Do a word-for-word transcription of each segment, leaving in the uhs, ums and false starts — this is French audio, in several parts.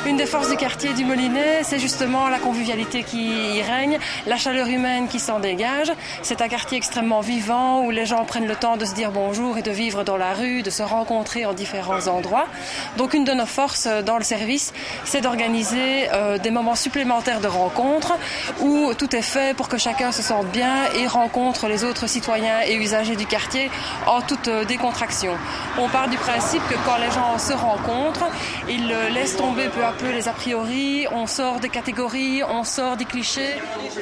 Une des forces du quartier du Molinet, c'est justement la convivialité qui y règne, la chaleur humaine qui s'en dégage. C'est un quartier extrêmement vivant où les gens prennent le temps de se dire bonjour et de vivre dans la rue, de se rencontrer en différents endroits. Donc une de nos forces dans le service, c'est d'organiser euh, des moments supplémentaires de rencontres où tout est fait pour que chacun se sente bien et rencontre les autres citoyens et usagers du quartier en toute euh, décontraction. On part du principe que quand les gens se rencontrent, ils euh, laissent tomber peu à peu les a priori, on sort des catégories, on sort des clichés.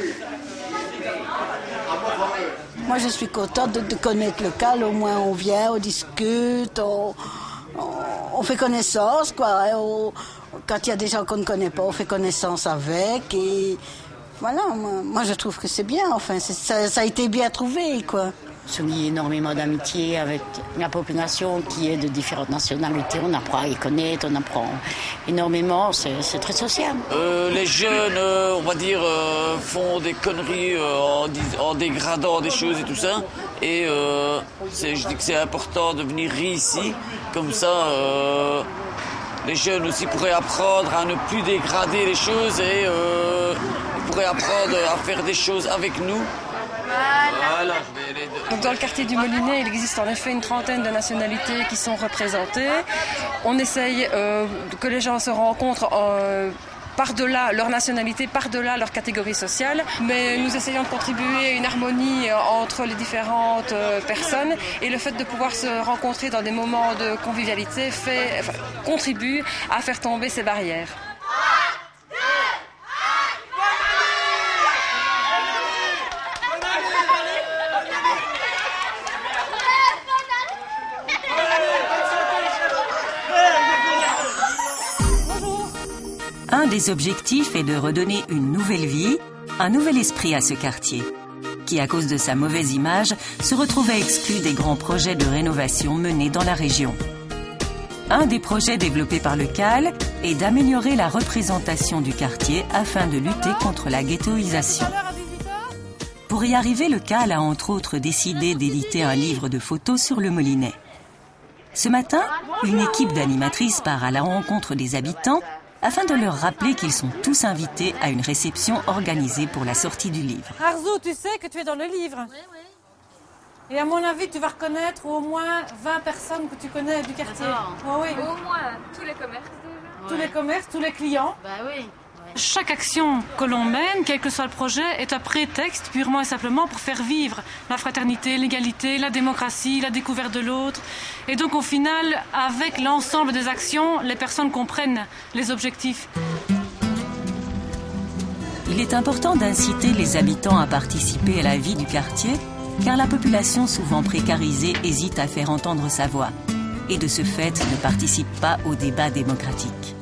Moi, je suis contente de, de connaître le Cal. Au moins, on vient, on discute, on, on, on fait connaissance, quoi. On, quand il y a des gens qu'on ne connaît pas, on fait connaissance avec. Et voilà, moi, moi je trouve que c'est bien. Enfin, c'est, ça, ça a été bien trouvé, quoi. Se lie énormément d'amitié avec la population qui est de différentes nationalités. On apprend à y connaître, on apprend énormément, c'est, c'est très social. Euh, les jeunes, euh, on va dire, euh, font des conneries euh, en, en dégradant des choses et tout ça. Et euh, c'est, je dis que c'est important de venir ici, comme ça euh, les jeunes aussi pourraient apprendre à ne plus dégrader les choses et euh, ils pourraient apprendre à faire des choses avec nous. Voilà. Donc dans le quartier du Molinet, il existe en effet une trentaine de nationalités qui sont représentées. On essaye euh, que les gens se rencontrent euh, par-delà leur nationalité, par-delà leur catégorie sociale, mais nous essayons de contribuer à une harmonie entre les différentes euh, personnes et le fait de pouvoir se rencontrer dans des moments de convivialité fait, enfin, contribue à faire tomber ces barrières. Un des objectifs est de redonner une nouvelle vie, un nouvel esprit à ce quartier, qui, à cause de sa mauvaise image, se retrouvait exclu des grands projets de rénovation menés dans la région. Un des projets développés par le Cal est d'améliorer la représentation du quartier afin de lutter contre la ghettoisation. Pour y arriver, le Cal a entre autres décidé d'éditer un livre de photos sur le Molinet. Ce matin, une équipe d'animatrices part à la rencontre des habitants afin de leur rappeler qu'ils sont tous invités à une réception organisée pour la sortie du livre. Arzou, tu sais que tu es dans le livre? Oui, oui. Et à mon avis, tu vas reconnaître au moins vingt personnes que tu connais du quartier. Oh, oui. Au moins tous les commerces déjà. Tous ouais. les commerces, tous les clients. Bah oui. Chaque action que l'on mène, quel que soit le projet, est un prétexte purement et simplement pour faire vivre la fraternité, l'égalité, la démocratie, la découverte de l'autre. Et donc au final, avec l'ensemble des actions, les personnes comprennent les objectifs. Il est important d'inciter les habitants à participer à la vie du quartier, car la population souvent précarisée hésite à faire entendre sa voix et de ce fait ne participe pas au débat démocratique.